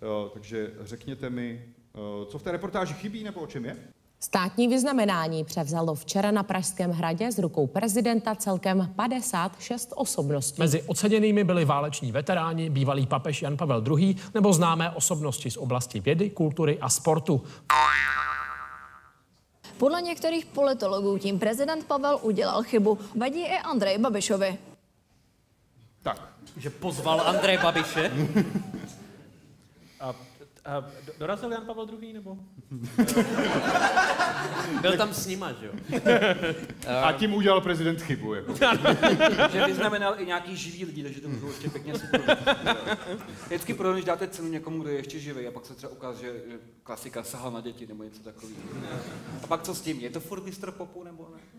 takže řekněte mi, co v té reportáži chybí nebo o čem je? Státní vyznamenání převzalo včera na Pražském hradě z rukou prezidenta celkem 56 osobností. Mezi oceněnými byli váleční veteráni, bývalý papež Jan Pavel II. Nebo známé osobnosti z oblasti vědy, kultury a sportu. Podle některých politologů tím prezident Pavel udělal chybu. Vadí i Andreji Babišovi. Tak. Že pozval Andreje Babiše? Dorazil Jan Pavel II. Nebo? Byl tam s nima, že jo? A tím udělal prezident chybu, jako. Že vyznamenal i nějaký živý lidi, takže to můžou ještě pěkně super. Vždycky pro když dáte cenu někomu, kdo je ještě živý, a pak se třeba ukáže, že klasika sahal na děti nebo něco takového. A pak co s tím? Je to furt mistr popu nebo ne?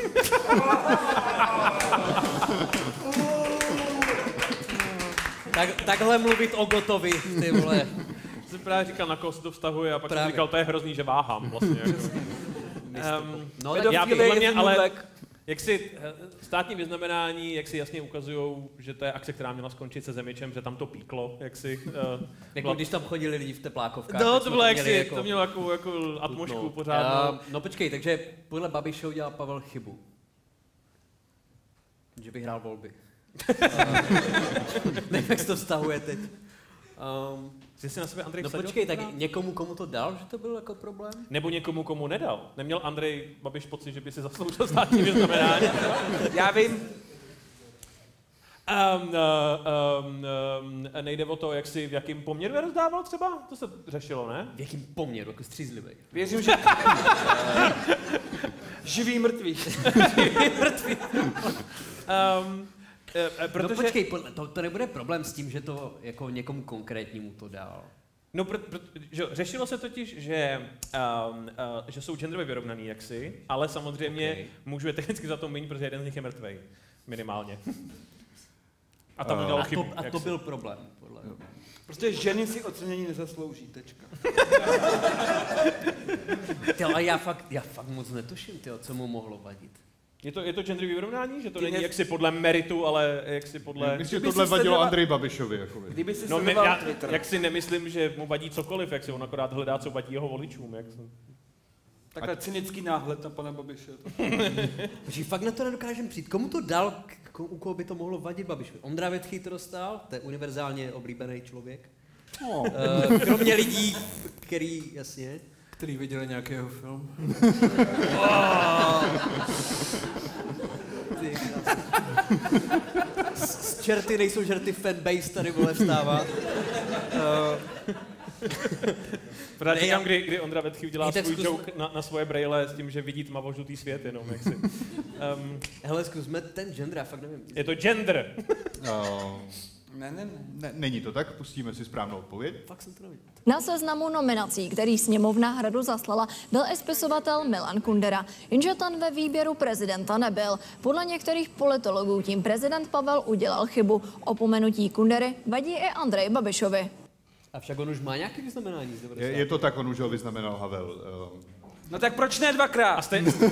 Takhle mluvit o Gotovi, ty vole. Jsem právě říkal, na koho se to vztahuje, a pak jsem říkal, to je hrozný, že váhám vlastně. No, já podle mě, ale jak si státní vyznamenání, jak si jasně ukazujou, že to je akce, která měla skončit se Zemičem, že tam to píklo, jak si... jako když tam chodili lidi v teplákovkách. No, to bylo jak si, jako... to mělo jako atmosféru pořádnou. No počkej, takže podle Babiše udělal Pavel chybu. Že vyhrál volby. Nevím, jak se to vztahuje teď. Si na sebe Andrej no počkej, tak někomu, komu to dal, že to byl jako problém? Nebo někomu, komu nedal. Neměl Andrej Babiš pocit, že by si zasloužil státní vyznamenání? Já vím. Nejde o to, jak si, v jakým poměru je rozdával třeba? To se řešilo, ne? V jakým poměru, jako střízlivý? Věřím, že... Živý mrtvý. Živý mrtvý. Protože... No počkej, to nebude problém s tím, že to jako někomu konkrétnímu to dál. No, že řešilo se totiž, že jsou genderově vyrovnaný jaksi, ale samozřejmě mužů je technicky za to méně, protože jeden z nich je mrtvej. Minimálně. A tam udělal chybu. A to byl problém, podle mě. Prostě ženy si ocenění nezaslouží, tečka. Ale já fakt moc netuším, co mu mohlo vadit. Je to genderový vyrovnání? Že to není jaksi podle meritu, ale jaksi podle... Myslím, že tohle vadilo Andreji Babišovi. Jakoby. Kdyby si sledoval Twitter. Jak si nemyslím, že mu vadí cokoliv, jak si on akorát hledá, co vadí jeho voličům. Takhle cynický náhled na pana Babiše. Že fakt na to nedokážem přijít. Komu to dal, u koho by to mohlo vadit Babišovi? Ondra Vetký to dostal, to je univerzálně oblíbený člověk. Kromě lidí, který, jasně... Který viděli nějakého filmu. Z čerty nejsou žerty fanbase tady vole vstává. Právě říkám, kdy Ondra Vetký udělá svůj joke na svoje brejle s tím, že vidí tmavožlutý svět jenom, jak si. Hele, zkusme ten gender, já fakt nevím. Je to gender. Ne. Není to tak, pustíme si správnou odpověď. Fakt jsem to neviděl. Na seznamu nominací, který sněmovna Hradu zaslala, byl i spisovatel Milan Kundera, jenže ten ve výběru prezidenta nebyl. Podle některých politologů tím prezident Pavel udělal chybu. Opomenutí Kundery vadí i Andreji Babišovi. A však on už má nějaké vyznamenání. Je to tak, on už ho vyznamenal Havel. No tak proč ne dvakrát?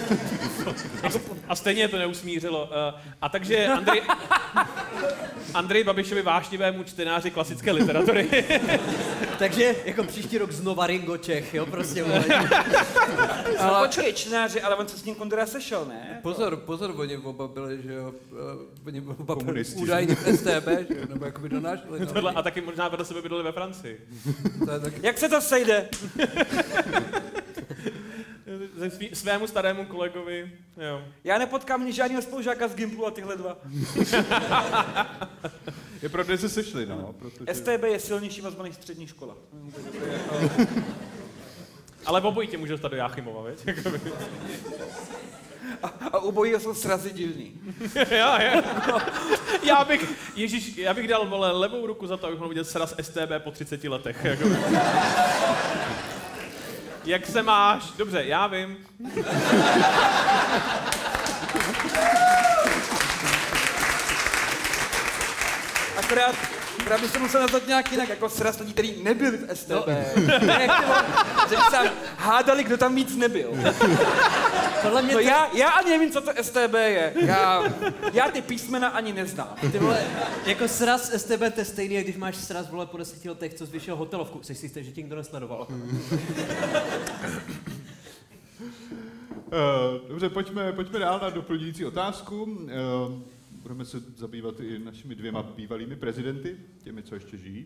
A stejně to neusmířilo. A takže Andrej Babišovi vášnivému čtenáři klasické literatury. Takže jako příští rok znova Ringo Čech, jo, prostě. Ale počkej, čtenáři, ale on se s ním Kundera sešel, ne? Pozor, oni oba byli, že jo, oni oba byli údajně v STB, že jo, nebo jakoby donášeli. No. A taky možná vedle sebe bydleli ve Francii. Jak se to sejde? Svému starému kolegovi, jo. Já nepotkám ni žádného spolužáka z Gimplu a tyhle dva. Je pravda, že se sešli, no. Protože... STB je silnější vazba než střední škola. Ale obojí tě může dostat do Jáchymova, veď? A obojí jsou srazy divný. Já bych dal, vole, levou ruku za to, abych mohl vidět sraz STB po 30 letech. Jako. Jak se máš? Dobře, já vím. Akorát Právě jsem musel nazvat nějak jinak, jako sraz lidí, kteří nebyli v STB. No. Ne, že by se hádali, kdo tam víc nebyl. Podle mě no já ani nevím, co to STB je. Já ty písmena ani neznám. Ty vole, jako sraz STB, to je stejný, jak když máš sraz, vole, po 10 letech, co zvyšil hotelovku. Jsi si jistý, že tě nikdo nesledoval? Dobře, pojďme dál na doplňující otázku. Budeme se zabývat i našimi 2 bývalými prezidenty, těmi, co ještě žijí.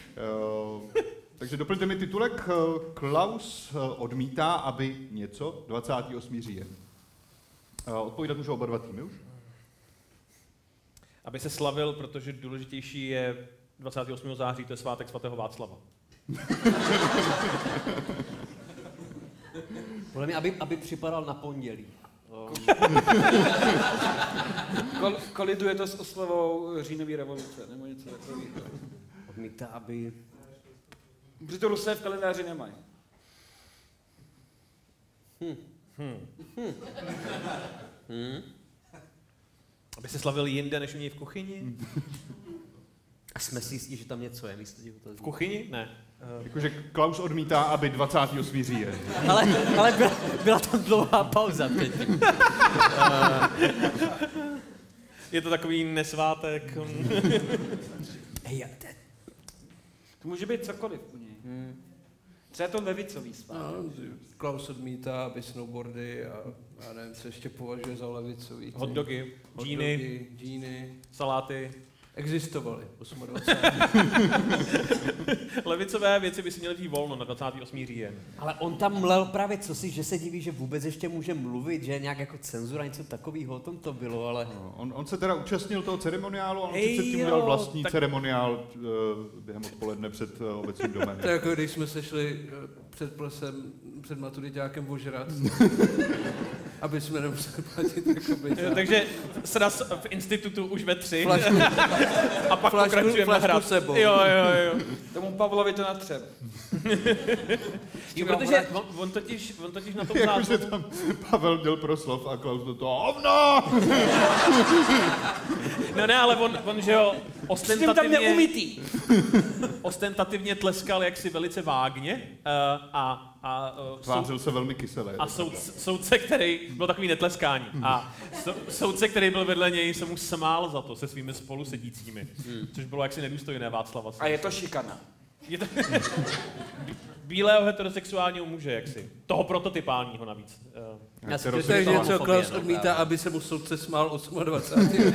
Takže doplňte mi titulek. Klaus odmítá, aby něco 28. říjen. Odpovídat můžou oba 2 týmy už? Aby se slavil, protože důležitější je 28. září, to je svátek svatého Václava. Podle mě, aby připadal na pondělí. Koliduje to s oslavou říjnové revoluce, nebo něco takového. Odmítá, aby... Protože to Rusé v kalendáři nemají. Aby se slavil jinde, než u něj v kuchyni? A jsme si jistí, že tam něco je, místo toho. V kuchyni? Ne. Jakože Klaus odmítá, aby 28. říjen. Ale byla tam dlouhá pauza teď. Je to takový nesvátek. To může být cokoliv u něj. Třeba to levicový svátek. No, Klaus odmítá, aby snowboardy a já nevím, co ještě považuje za levicový. Hotdogy, džíny, saláty. Existovaly 28. Levicové věci by si měly být volno na 28. říjen. Ale on tam mlel právě cosi, že se diví, že vůbec ještě může mluvit, že nějak jako cenzura, něco takového, o tom to bylo, ale... No, on se teda účastnil toho ceremoniálu a on si předtím udělal vlastní ceremoniál během odpoledne před obecním domem. To je jako když jsme se šli před plesem, před maturiťákem ožrat, aby jsme nemuseli platit jakoby... Takže sraz v institutu už ve 3 Flašku, a pak pokračujeme hrát. Sebou. Jo. Tomu Pavlovi to natřeb. Jo, protože on totiž na tom Jakože tam Pavel děl proslov a Klaus do toho hovno! No ne, ale on že jo, ostentativně tleskal jaksi velice vágně Tvářil se velmi kyselé. A soudce, který byl takový netleskání. A soudce, který byl vedle něj, se mu smál za to se svými spolusedícími. Což bylo jaksi nedůstojné Václava. A je to šikana. Je to bílého heterosexuálního muže, jaksi. Toho prototypálního navíc. To je něco, Klaus odmítá, aby se mu soudce smál 28.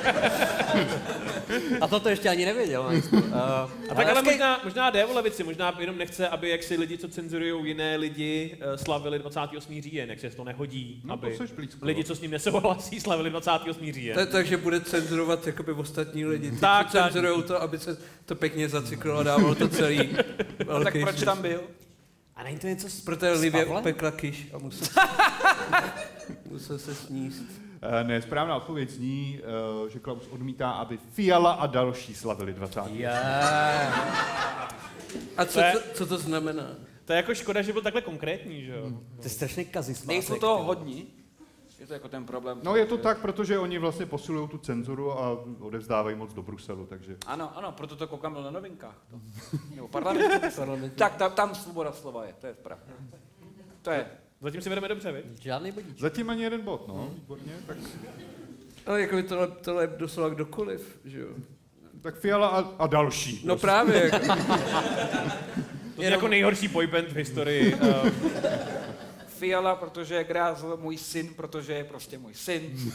A to ještě ani nevěděl. A tak ale možná jde o levici, možná jenom nechce, aby jaksi lidi, co cenzurují jiné lidi, slavili 28. říjen, jak se to nehodí, aby lidi, co s ním nesouhlasí, slavili 28. říjen. Takže bude cenzurovat jakoby ostatní lidi. Ty tak, cenzurujou to, aby se to pěkně zacyklilo a dávalo to celý. Tak proč tam byl? A není to něco Proto Livě upekla kyš a musel se sníst. Ne, správná odpověď zní, že Klaus odmítá, aby Fiala a další slavili 20. A co to znamená? To je jako škoda, že byl takhle konkrétní, že jo? To je strašně kazislátek. Nejsou toho hodní? Je to jako ten problém. No je to tak, protože oni vlastně posilují tu cenzuru a odevzdávají moc do Bruselu, takže... Ano, proto to koukám na Novinkách. Nebo parlamentu. Tak tam svoboda slova je, to je pravda. To je. Zatím si vedeme dobře, viď? Žádný bodíček. Zatím ani jeden bod, no, výborně, tak... Ale jako tohle je doslova kdokoliv, že jo? Tak Fiala a další. No právě. To je jako nejhorší boyband v historii. Fiala, protože je grázl, můj syn, protože je prostě můj syn.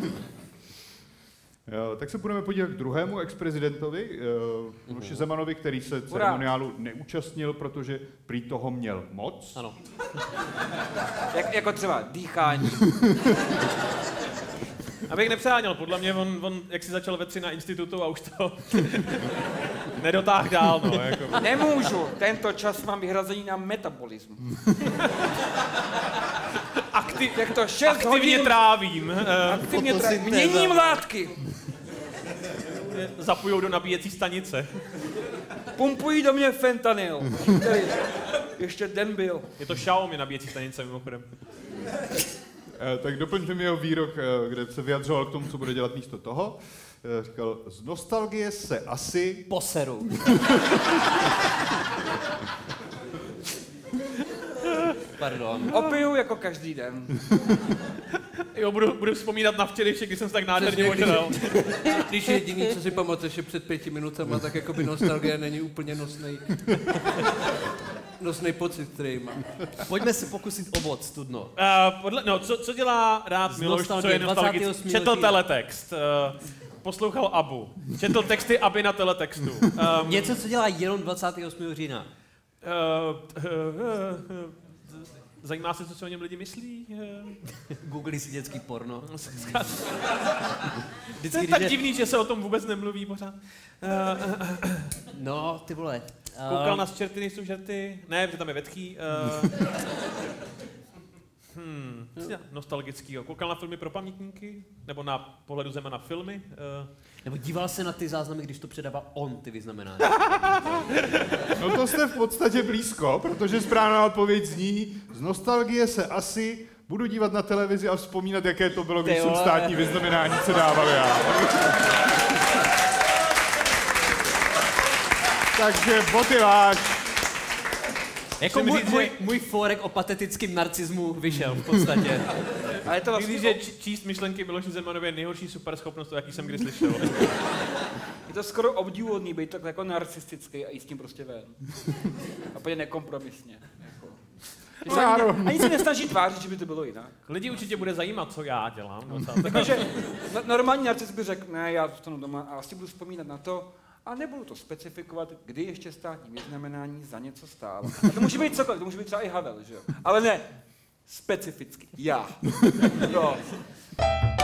Jo, tak se budeme podívat k druhému ex-prezidentovi, Miloši Zemanovi, který se ceremoniálu neúčastnil, protože prý toho měl moc. Ano. Jako třeba dýchání. Abych nepřeháněl, podle mě on jak si začal ve 3 na institutu a už to nedotáhl dál, no. Jako. Nemůžu, tento čas mám vyhrazený na metabolismus. Aktivně trávím. Měním látky. Zapujou do nabíjecí stanice. Pumpují do mě fentanyl. Ještě den byl. Je to Xiaomi nabíjecí stanice, mimochodem. Tak doplňte mi jeho výrok, kde se vyjadřoval k tomu, co bude dělat místo toho. říkal, z nostalgie se asi... Poseru. Pardon. Opiju jako každý den. Jo, budu vzpomínat na včerejšek, když jsem se tak nádherně ožral. Když jediný, co si pamatuješ, je před 5 minutama, tak jako by nostalgie není úplně nosnej pocit, který má. Pojďme se pokusit o bod, studno. Co dělá rád Miloš, co je nostalgický? Četl teletext, poslouchal Abu, četl texty Aby na teletextu. Něco, co dělá jenom 28. října. Zajímá se, co si o něm lidi myslí? Googlí si dětský porno. To je tak divný, že se o tom vůbec nemluví pořád. No, ty vole. Koukal na Čerty nejsou žerty? Ne, protože tam je vetchý. Nostalgickýho. Koukal na filmy pro pamětníky? Nebo na pohledu zema na filmy? Nebo díval se na ty záznamy, když to předával on, ty vyznamenání. No to jste v podstatě blízko, protože správná odpověď zní, z nostalgie se asi budu dívat na televizi a vzpomínat, jaké to bylo, když jsem státní vyznamenání předával já. Takže boty váš. Jako můj forek o patetickém narcismu vyšel v podstatě. A je to vlastně, že číst myšlenky Miloše Zemanově je nejhorší superschopnost, jaký jsem kdy slyšel. Je to skoro obdivuhodný být tak jako narcistický a jít s tím prostě ven. A úplně nekompromisně. Jako. Ani se nesnaží tvářit, že by to bylo jinak. Lidi určitě bude zajímat, co já dělám. Takže normální narcis by řekl, ne, já zůstanu doma a asi budu vzpomínat na to, a nebudu to specifikovat, kdy ještě státní vyznamenání za něco stálo. A to může být cokoliv, to může být třeba i Havel, že jo? Ale ne, specificky, já. No.